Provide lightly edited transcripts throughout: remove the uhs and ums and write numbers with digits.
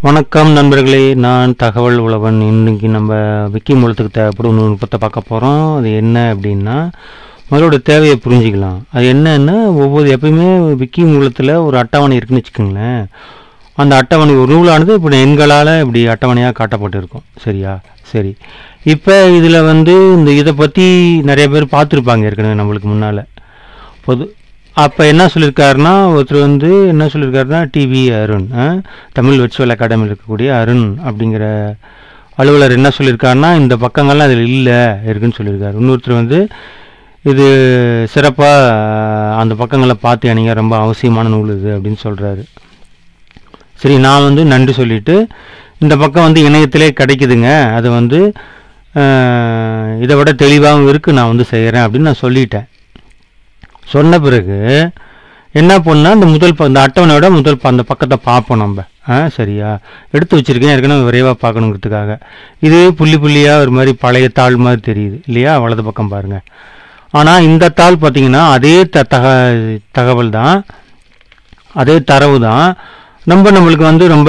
வணக்கம் நண்பர்களே, நான் தகவல் உழவன். இன்னைக்கு நம்ம விக்கி மூலத்துக்கு தேவைப்படும் ஒரு நுட்பத்தை பார்க்க போகிறோம். அது என்ன அப்படின்னா, முதலோட தேவையை புரிஞ்சிக்கலாம். அது என்னன்னா, எப்பயுமே விக்கி மூலத்தில் ஒரு அட்டவணை இருக்குன்னு வச்சுக்கோங்களேன். அந்த அட்டவணை ஒரு நூலானது இப்படி எண்களால் இப்படி அட்டவணையாக காட்டப்பட்டு இருக்கும். சரியா? சரி, இப்போ இதில் இதை பற்றி நிறைய பேர் பார்த்துருப்பாங்க ஏற்கனவே நம்மளுக்கு முன்னால். அப்போ என்ன சொல்லியிருக்காருன்னா, ஒருத்தர் என்ன சொல்லியிருக்காருன்னா, டிவி அருண், தமிழ் விர்ச்சுவல் அகாடமியில் இருக்கக்கூடிய அருண் அப்படிங்கிற அலுவலர் என்ன சொல்லியிருக்காருன்னா, இந்த பக்கங்கள்லாம் அதில் இல்லை இருக்குன்னு சொல்லியிருக்காரு. இன்னொருத்தர் இது சிறப்பாக அந்த பக்கங்களை பார்த்து அணிங்க, ரொம்ப அவசியமான நூல் இது அப்படின்னு சொல்கிறாரு. சரி, நான் நன்றி சொல்லிவிட்டு, இந்த பக்கம் இணையத்திலே கிடைக்குதுங்க, அது இதை விட தெளிவாகவும் இருக்குது, நான் செய்கிறேன் அப்படின்னு நான் சொல்லிட்டேன். சொன்ன பிறகு என்ன பண்ணால், இந்த அட்டவணையோட அந்த பக்கத்தை பார்ப்போம் நம்ம. சரியா? எடுத்து வச்சுருக்கேன் ஏற்கனவே, விரைவாக பார்க்கணுங்கிறதுக்காக. இது புள்ளி புள்ளியாக ஒரு மாதிரி பழைய தாள் மாதிரி தெரியுது இல்லையா? வலது பக்கம் பாருங்கள். ஆனால் இந்த தாள் பார்த்தீங்கன்னா அதே தகவல் தான், அதே தரவு தான். நம்மளுக்கு ரொம்ப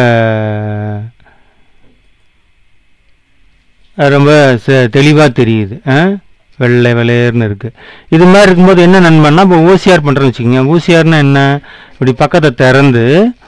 ரொம்ப தெளிவாக தெரியுது. வெள்ளை வெளையர்னு இருக்குது. இது மாதிரி இருக்கும்போது என்ன நண்பன்னா, இப்போ ஓசிஆர் பண்ணுறேன்னு வச்சுக்கோங்க. ஓசிஆர்னா என்ன? இப்படி பக்கத்தை திறந்து,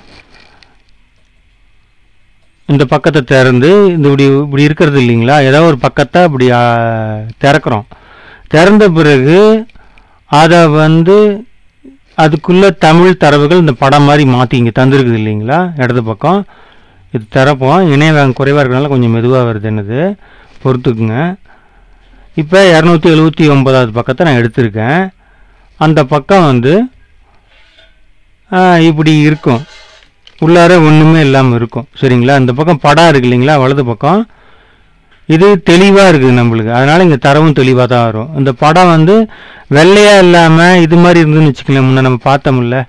இந்த பக்கத்தை திறந்து இப்படி இருக்கிறது இல்லைங்களா? ஏதாவது ஒரு பக்கத்தை இப்படி திறக்கிறோம். திறந்த பிறகு அதை அதுக்குள்ளே தமிழ் தரவுகள் இந்த படம் மாதிரி மாற்றி இங்கே தந்துருக்குது இல்லைங்களா? இடது பக்கம் இது திறப்போம். இணையவேகம் குறைவாக இருக்கிறனால கொஞ்சம் மெதுவாக வருது, என்னது பொறுத்துக்குங்க. இப்போ 279வது பக்கத்தை நான் எடுத்திருக்கேன். அந்த பக்கம் இப்படி இருக்கும், உள்ளார ஒன்றுமே இல்லாமல் இருக்கும். சரிங்களா? இந்த பக்கம் படம் இருக்கு இல்லைங்களா? வலது பக்கம் இது தெளிவாக இருக்குது நம்மளுக்கு, அதனால் இங்கே தரவும் தெளிவாக தான் வரும். இந்த படம் வெள்ளையாக இல்லாமல் இது மாதிரி இருந்துன்னு வச்சுக்கலாம். முன்னே நம்ம பார்த்தோம்ல,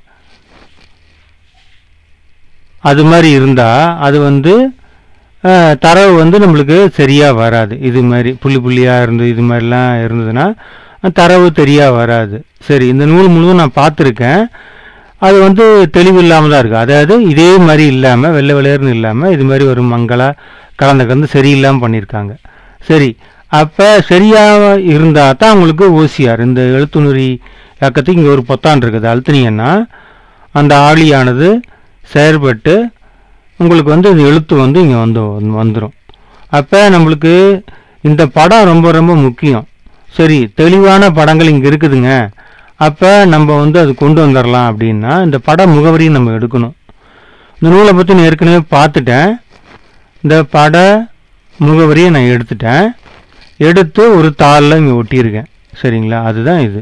அது மாதிரி இருந்தால் அது தரவு நம்மளுக்கு சரியாக வராது. இது மாதிரி புள்ளி புள்ளியாக இது மாதிரிலாம் இருந்ததுன்னா தரவு சரியாக வராது. சரி, இந்த நூல் முழுவதும் நான் பார்த்துருக்கேன். அது தெளிவு இல்லாமல் தான் இருக்குது. அதாவது இதே மாதிரி இல்லாமல், வெள்ளை வெளையர்னு இல்லாமல், இது மாதிரி ஒரு மங்களா கலந்து சரியில்லாமல் பண்ணியிருக்காங்க. சரி, அப்போ சரியாக இருந்தால் தான் உங்களுக்கு ஓசிஆர், இந்த எழுத்துணரி இயக்கத்துக்கு இங்கே ஒரு பொத்தான் இருக்குது, அழுத்தினீங்கன்னா அந்த ஆளியானது செயற்பட்டு உங்களுக்கு இந்த எழுத்து இங்கே வந்துடும். அப்போ நம்மளுக்கு இந்த படம் ரொம்ப ரொம்ப முக்கியம். சரி, தெளிவான படங்கள் இங்கே இருக்குதுங்க, அப்போ நம்ம அது கொண்டு வந்துடலாம் அப்படின்னா இந்த பட முகவரியை நம்ம எடுக்கணும். இந்த நூலை பற்றி நான் ஏற்கனவே பார்த்துட்டேன். இந்த பட முகவரியை நான் எடுத்து ஒரு தாளில் இங்கே ஒட்டியிருக்கேன். சரிங்களா? அதுதான் இது.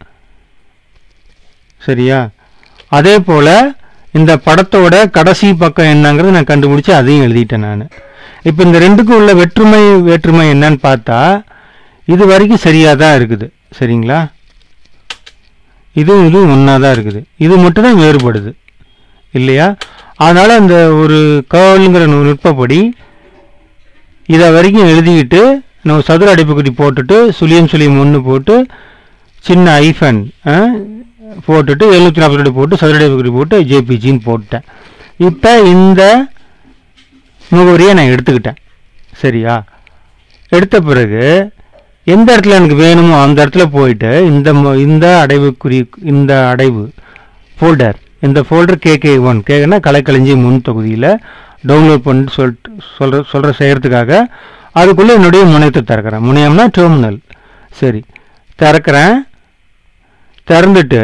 சரியா? அதே போல் இந்த படத்தோட கடைசி பக்கம் என்னங்கிறது நான் கண்டுபிடிச்சி அதையும் எழுதிட்டேன் நான். இப்போ இந்த ரெண்டுக்கும் உள்ள வேற்றுமை என்னன்னு பார்த்தா, இது வரைக்கும் சரியாக தான் இருக்குது. சரிங்களா? இதுவும் ஒன்றா தான் இருக்குது. இது மட்டும் தான் வேறுபடுது இல்லையா? அதனால் அந்த ஒரு கர்லுங்கிற நுட்பப்படி இதை வரைக்கும் எழுதிக்கிட்டு நம்ம சதுர அடைப்புக்குறி போட்டுட்டு சுழியம் 1 போட்டு சின்ன ஐஃபன் போட்டுட்டு 742 போட்டு சதுர அடைப்புக்குறி போட்டு ஜேபிஜின்னு போட்டேன். இப்போ இந்த முகவரியை நான் எடுத்துக்கிட்டேன். சரியா? எடுத்த பிறகு எந்த இடத்துல எனக்கு வேணுமோ அந்த இடத்துல போயிட்டு இந்த அடைவு ஃபோல்டர், இந்த ஃபோல்டர் KK1 கேட்குன்னா கலைக்களஞ்சியம் முன் தொகுதியில் டவுன்லோட் பண்ணி சொல்கிற செய்கிறதுக்காக அதுக்குள்ளே என்னுடைய முனையத்தை திறக்கிறேன். முனையம்னா டெர்மினல். சரி, திறக்கிறேன். திறந்துட்டு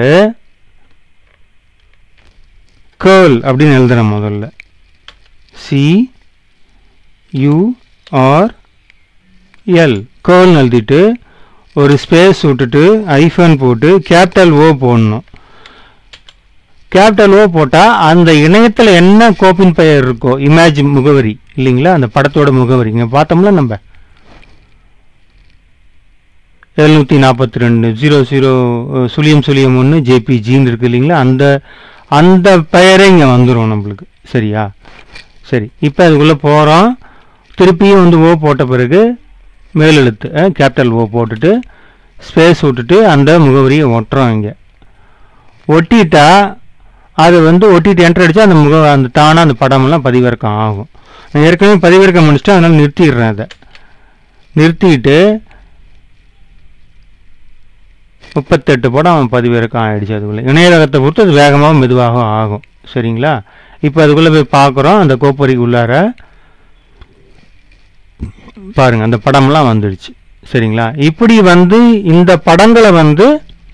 கேர்ள் அப்படின்னு எழுதுறேன். முதல்ல CURL கேர்ள்னு எழுதிட்டு ஒரு ஸ்பேஸ் விட்டுட்டு ஐஃபன் போட்டு கேபிட்டல் O போடணும். கேபிட்டல் O போட்டால் அந்த இணையத்தில் என்ன கோப்பின் பெயர் இருக்கோ, இமேஜ் முகவரி இல்லைங்களா, அந்த படத்தோட முகவரி இங்கே பார்த்தோம்ல, நம்ம 742.00 JPGன்னு இருக்குது இல்லைங்களா, அந்த பெயரே இங்கே வந்துடும் நம்மளுக்கு. சரியா? சரி, இப்போ அதுக்குள்ளே போகிறோம். திருப்பியும் O போட்ட பிறகு மேலெழுத்து கேபிட்டல் O போட்டுட்டு ஸ்பேஸ் விட்டுட்டு அந்த முகவரியை ஒட்டுறோம். இங்கே ஒட்டிட்டா அது வந்து ஒட்டிட்டு என்டர் அடித்தா அந்த தானாக அந்த படமெல்லாம் பதிவிறக்கம் ஆகும். நான் ஏற்கனவே பதிவிறக்கம் முடிச்சுட்டு அதனால் நிறுத்திடுறேன். அதை நிறுத்திட்டு 38 படம் பதிவிறக்கம் ஆகிடுச்சு. அதுக்குள்ளே இணையதளத்தை பொறுத்து அது வேகமாகவும் மெதுவாகவும் ஆகும். சரிங்களா? இப்போ அதுக்குள்ளே போய் பார்க்குறோம். அந்த கோப்பரிக்கு உள்ளார பாருங்கள், அந்த படம்லாம் வந்துடுச்சு. சரிங்களா? இப்படி வந்து இந்த படங்களை வந்து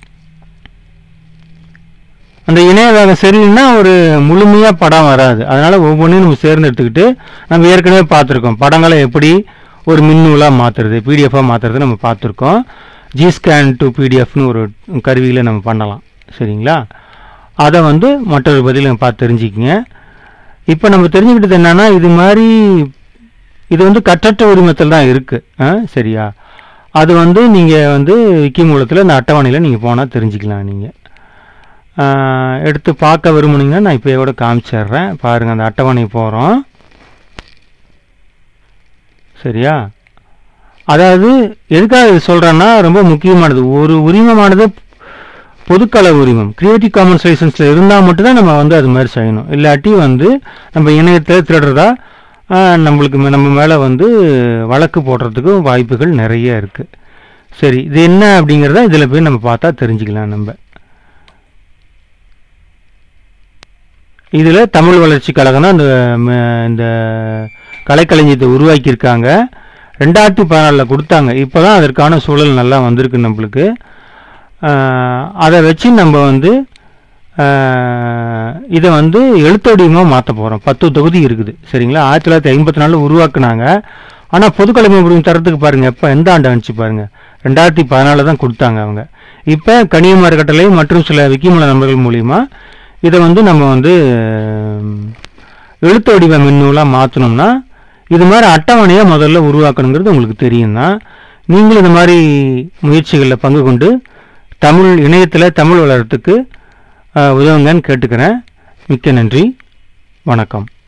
அந்த இணையதளம் சரியில்லைன்னா ஒரு முழுமையாக படம் வராது. அதனால் ஒவ்வொன்றையும் நம்ம சேர்ந்து எடுத்துக்கிட்டு நம்ம ஏற்கனவே பார்த்துருக்கோம் படங்களை எப்படி ஒரு மின்னூலாக மாற்றுறது, பிடிஎஃபாக மாற்றுறது நம்ம பார்த்துருக்கோம். ஜிஸ்கேன் டு பிடிஎஃப்னு ஒரு கருவியில் நம்ம பண்ணலாம். சரிங்களா? அதை வந்து மற்றொரு பதில் நம்ம பார்த்து தெரிஞ்சுக்கிங்க. இப்போ நம்ம தெரிஞ்சுக்கிட்டது என்னென்னா, இது வந்து கற்றற்ற உரிமத்தில் தான் இருக்குது. சரியா? அது வந்து நீங்கள் வந்து விக்கி மூலத்தில் இந்த அட்டவணையில் நீங்கள் போனால் தெரிஞ்சுக்கலாம். நீங்கள் எடுத்து பார்க்க விரும்புனீங்கன்னா நான் இப்போ கூட காமிச்சிட்றேன். பாருங்கள், அந்த அட்டவணை போகிறோம். சரியா? அதாவது எதுக்காக இது சொல்கிறேன்னா, ரொம்ப முக்கியமானது. ஒரு உரிமமானது பொதுக்கள உரிமம் கிரியேட்டிவ் காமன்ஸ் லைசன்ஸில் இருந்தால் மட்டும்தான் நம்ம வந்து அது மாதிரி செய்யணும். இல்லாட்டி வந்து நம்ம இணையத்தில் திருடுறதா நம்ம மேலே வந்து வழக்கு போடுறதுக்கு வாய்ப்புகள் நிறைய இருக்குது. சரி, இது என்ன அப்படிங்கிறத இதில் போய் நம்ம பார்த்தா தெரிஞ்சுக்கலாம். நம்ம இதில் தமிழ் வளர்ச்சி கழகம் தான் இந்த கலைக்களஞ்சியத்தை உருவாக்கியிருக்காங்க. 2014 கொடுத்தாங்க. இப்போ தான் அதற்கான சூழல் நல்லா வந்திருக்கு நம்மளுக்கு. அதை வச்சு நம்ம வந்து இதை வந்து எழுத்தடியமாக மாற்ற போகிறோம். 10 தொகுதி இருக்குது. சரிங்களா? 1954 உருவாக்குனாங்க. ஆனால் பொதுக்கலைமை உரிமை தரத்துக்கு பாருங்கள், எப்போ எந்த ஆண்டு அனுப்பிச்சு பாருங்கள், 2014 தான் கொடுத்தாங்க அவங்க. இப்போ கனியமாறு கட்டளை மற்றும் சில விக்கிமூல நண்பர்கள் மூலிமா இதை வந்து நம்ம வந்து எழுத்து வடிவ மின்னூலாக மாற்றணும்னா இது மாதிரி அட்டவணையாக முதல்ல உருவாக்கணுங்கிறது உங்களுக்கு தெரியும்னா, நீங்களும் இந்த மாதிரி முயற்சிகளில் பங்கு கொண்டு இணையத்தில் தமிழ் வளர்கிறதுக்கு உதவுங்கன்னு கேட்டுக்கிறேன். மிக்க நன்றி. வணக்கம்.